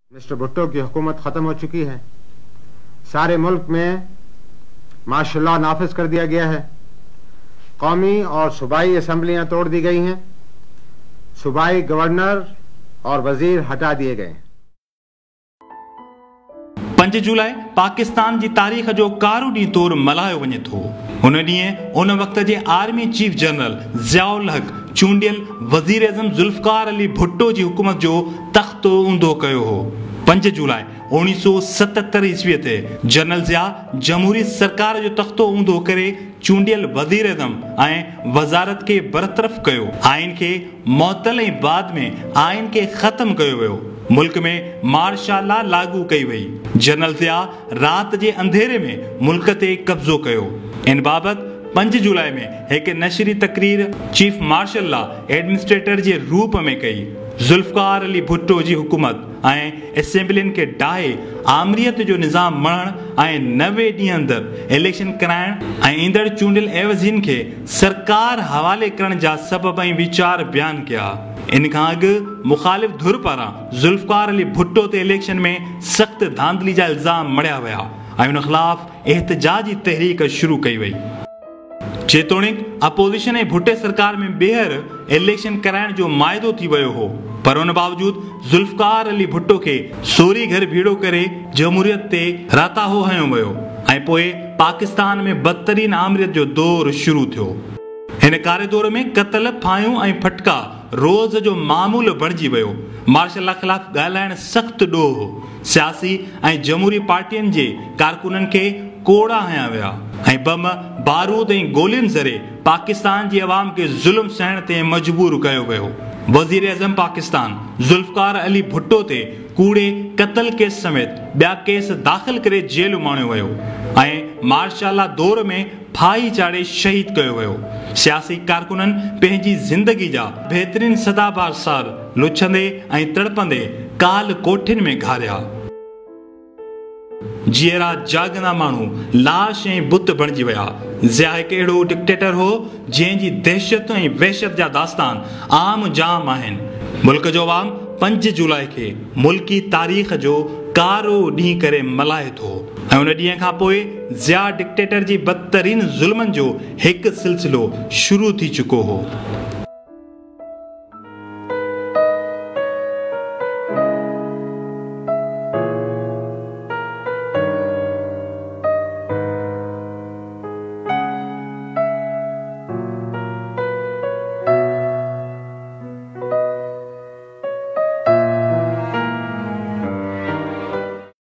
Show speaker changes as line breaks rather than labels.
Mister Bhutto की हुकूमत ख़त्म हो चुकी है। सारे मुल्क में माशाअल्लाह नाफिज कर दिया गया है। कौमी और सूबाई असम्बलियाँ तोड़ दी गई हैं। सूबाई गवर्नर और वजीर हटा दिए गए हैं।
5 जुलाई पाकिस्तान की तारीख़ जो कारो ॾींहुं तौरु मल्हायो वञे थो। उन ॾींहुं उन वक़्त जे army chief general Ziaul Haq चूंडियल वज़ीर आज़म ज़ुल्फ़िकार अली भुट्टो जी हुकूमत जो तख़्तो ऊंधो कयो हो। 5 जुलाई 1977 ईस्वी ते जनरल ज़िया जमहूरी सरकार जो तख़्तो ऊंधो करे चूंडियल वज़ीर आज़म ऐं वज़ारत खे बरतरफ़ कयो। आइन खे मुअत्तल ऐं बाद में आइन खे ख़त्म कयो वियो। मुल्क में मार्शल लॉ लागू कई वई। जनरल ज़िया रात जे अंधेरे में मुल्क ते कब्ज़ो कयो। इन बाबत 5 जुलाई में एक नशरी तकरीर चीफ मार्शल लॉ एडमिनिस्ट्रेटर जे रूप में कई। ज़ुल्फ़िकार अली भुट्टो जी हुकूमत ऐं असेंबलियुनि खे डाहे आमरीत जो निज़ाम मणण ऐं 90 ॾींहं अंदरि इलेक्शन कराइण ऐं ईंदड़ चूंडियल एवज़ियुनि खे सरकार हवाले करण जा सबब ऐं वीचार बयान कया। इन खां अॻु मुख़ालिफ़ धुर पारां ज़ुल्फ़िकार अली भुट्टो ते इलेक्शन में सख़्त धांधली जा इल्ज़ाम मढ़िया विया ऐं उन ख़िलाफ़ एहतजाजी तहरीक शुरू कई वई। जेतोणीकि अपोज़िशन ऐं भुट्टे सरकार में ॿीहर इलेक्शन कराइण जो माइदो थी वियो हो, पर उन बावजूद ज़ुल्फ़िकार अली भुट्टो खे सोरी घर भीड़ो करे जमहूरियत ते राताहो हयो वियो ऐं पोइ पाकिस्तान में बदतरीन आमरीत जो दौर शुरू थियो। हिन कारे दौर में क़त्ल, फायूं ऐं फटका रोज़ जो मामूल बणिजी वियो। मार्शल लॉ ख़िलाफ़ ॻाल्हाइण सख़्त ॾोह हो। सियासी ऐं जमहूरी पार्टियुनि जे कारकुननि खे कोड़ा हया विया ऐं बम, बारूद ऐं गोलियुनि ज़रिए पाकिस्तान जी अवाम खे ज़ुल्म सहण ते मजबूर कयो वियो। वज़ीर आज़म पाकिस्तान ज़ुल्फ़िकार अली भुट्टो ते कूड़े क़त्ल केस समेत ॿिया केस दाख़िल करे जेल माणियो वियो ऐं मार्शल लॉ दौर में फाही चाढ़े शहीद कयो वियो। सियासी कारकुननि पंहिंजी ज़िंदगी जा बहितरीन सदाबार साल लुछंदे ऐं तड़पंदे काल कोठिन में घारिया। जीअरा जागंदा माण्हू लाश ऐं बुत बणिजी विया। ज़िया हिकु अहिड़ो डिक्टेटर हो जंहिंजी दहशत ऐं वहशत जा दास्तान आम जाम आहिनि। मुल्क जो अवाम 5 जुलाई खे मुल्की तारीख़ जो कारो ॾींहुं करे मल्हाए थो ऐं उन ॾींहं खां पोइ ज़िया डिक्टेटर जी बदतरीन ज़ुल्मनि जो हिकु सिलसिलो शुरू थी चुको हो।